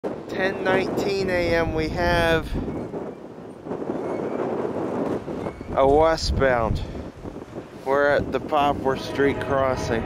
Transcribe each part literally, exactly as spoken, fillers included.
ten nineteen A M we have a westbound. We're at the Poplar Street crossing.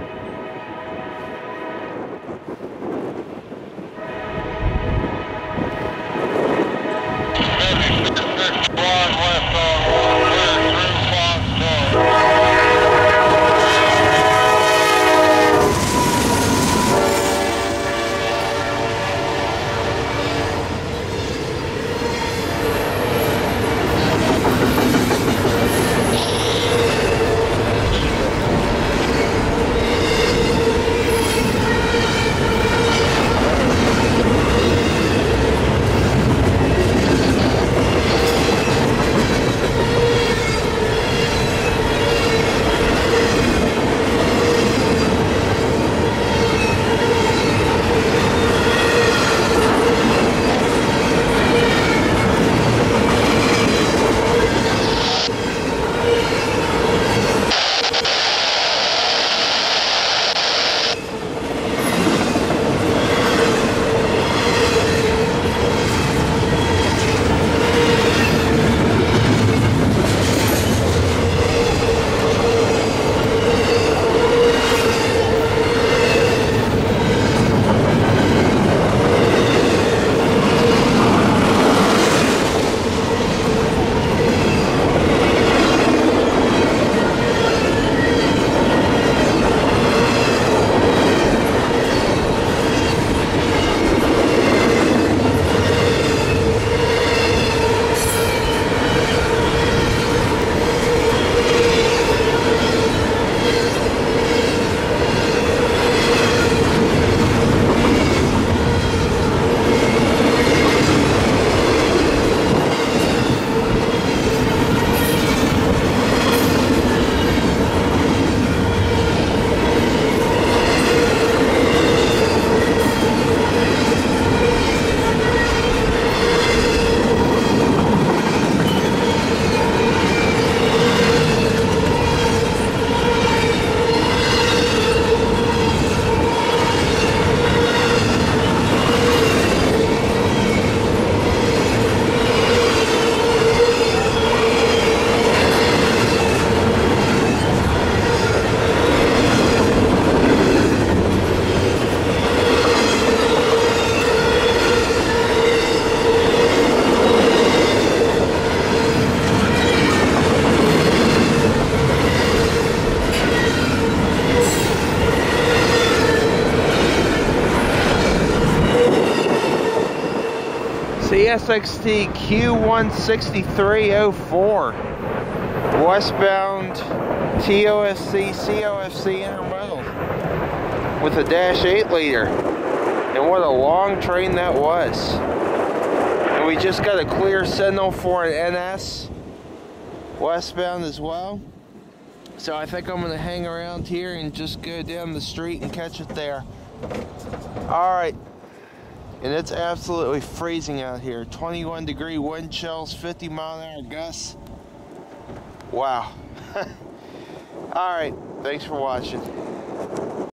C X T Q one sixty-three oh four westbound T O F C C O F C intermodal with a dash eight liter, and what a long train that was. And we just got a clear signal for an N S westbound as well, so I think I'm going to hang around here and just go down the street and catch it there. Alright. And it's absolutely freezing out here. twenty-one degree wind chills, fifty mile an hour gusts. Wow. Alright, thanks for watching.